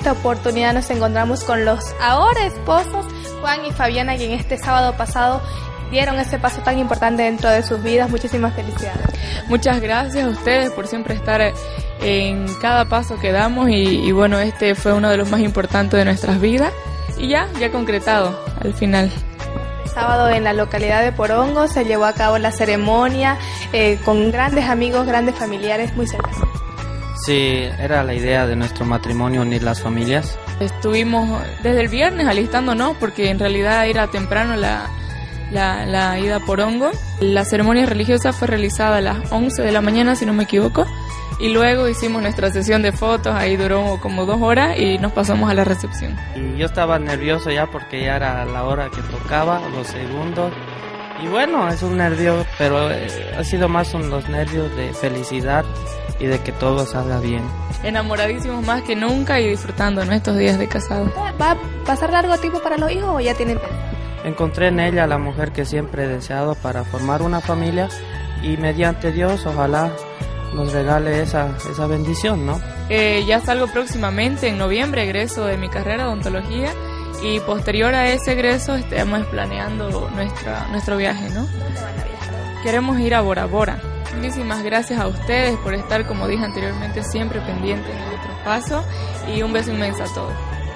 esta oportunidad nos encontramos con los ahora esposos Juan y Fabiana, quien este sábado pasado dieron ese paso tan importante dentro de sus vidas. Muchísimas felicidades. Muchas gracias a ustedes por siempre estar en cada paso que damos y bueno, este fue uno de los más importantes de nuestras vidas y ya concretado al final. Sábado en la localidad de Porongo se llevó a cabo la ceremonia con grandes amigos, grandes familiares muy cercanos. Sí, era la idea de nuestro matrimonio unir las familias. Estuvimos desde el viernes alistándonos porque en realidad era temprano la ida a Porongo. La ceremonia religiosa fue realizada a las 11 de la mañana, si no me equivoco, y luego hicimos nuestra sesión de fotos, ahí duró como 2 horas y nos pasamos a la recepción. Y yo estaba nervioso ya porque ya era la hora que tocaba, los segundos, y bueno, es un nervio, pero ha sido más los nervios de felicidad y de que todo salga bien. Enamoradísimos más que nunca y disfrutando estos días de casado. ¿Va a pasar largo tiempo para los hijos o ya tienen pensado? Encontré en ella la mujer que siempre he deseado para formar una familia y mediante Dios ojalá nos regale esa bendición, ¿no? Ya salgo próximamente, en noviembre, egreso de mi carrera de odontología y posterior a ese egreso estamos planeando nuestro viaje, ¿no? Queremos ir a Bora Bora. Muchísimas gracias a ustedes por estar, como dije anteriormente, siempre pendientes de nuestros pasos y un beso inmenso a todos.